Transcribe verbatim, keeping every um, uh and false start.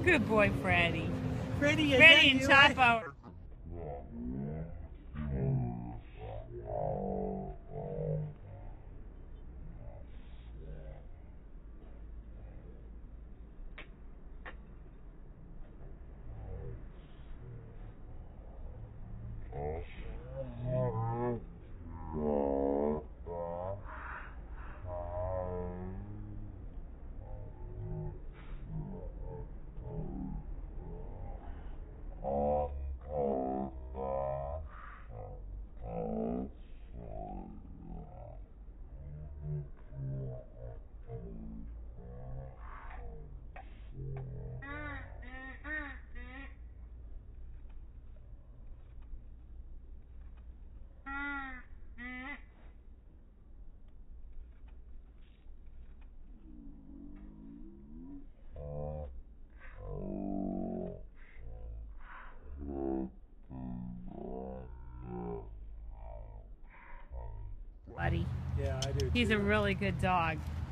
Good boy, Freddie. Freddie, is Freddie and that you? Chapo. Buddy. Yeah, I do. He's too. a really good dog.